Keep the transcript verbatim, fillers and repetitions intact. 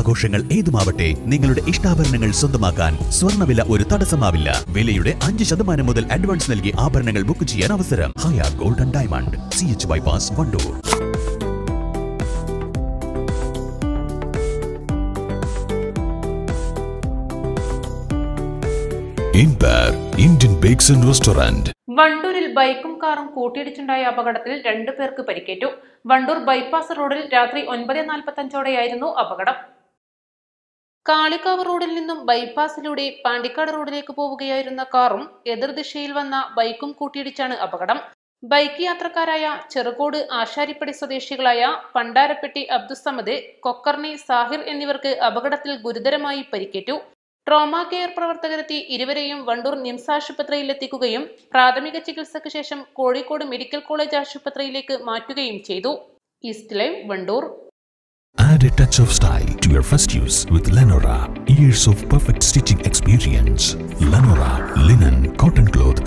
ആഘോഷങ്ങൾ ഏതുമാവട്ടെ നിങ്ങളുടെ ഇഷ്ടാഭരണങ്ങൾ സ്വന്തമാക്കാൻ സ്വർണ്ണവില ഒരു തടസ്സമാവില്ല. വിലയുടെ അഞ്ച് ശതമാനം മുതൽ അഡ്വാൻസ് നൽകി ആഭരണങ്ങൾ ബുക്ക് ചെയ്യാൻ അവസരം. Haya golden diamond, C H bypass, Wandoor. Indian bakes and restaurant. വണ്ടൂരിൽ ബൈക്കും കാറും കൂട്ടിയിടിച്ചുണ്ടായ അപകടത്തിൽ രണ്ടു പേർക്ക് പരിക്കേറ്റു. വണ്ടൂർ ബൈപ്പാസ് റോഡിൽ രാത്രി ഒൻപത് നാൽപ്പത്തി അഞ്ചോടെയായിരുന്നു അപകടം. കാളിക്കാവ് റോഡിൽ നിന്നും ബൈപ്പാസിലൂടെ പാണ്ടിക്കാട് റോഡിലേക്ക് പോവുകയായിരുന്ന കാറും എതിർദിശയിൽ വന്ന ബൈക്കും കൂട്ടിയിടിച്ചാണ് അപകടം. ബൈക്ക് യാത്രക്കാരായ ചെറുകോട് ആശാരിപ്പടി സ്വദേശികളായ പണ്ടാരപ്പെട്ടി അബ്ദുസമദ്, കൊക്കർണി സാഹിർ എന്നിവർക്ക് അപകടത്തിൽ ഗുരുതരമായി പരിക്കേറ്റു. ട്രോമ കെയർ പ്രവർത്തകരെത്തി ഇരുവരെയും വണ്ടൂർ നിംസ് ആശുപത്രിയിൽ എത്തിക്കുകയും പ്രാഥമിക ചികിത്സയ്ക്ക് ശേഷം കോഴിക്കോട് മെഡിക്കൽ കോളേജ് ആശുപത്രിയിലേക്ക് മാറ്റുകയും ചെയ്തു. East live, Wandoor. Add a touch of style to your first use with Lenora. Years of perfect stitching experience. Lenora linen, cotton cloth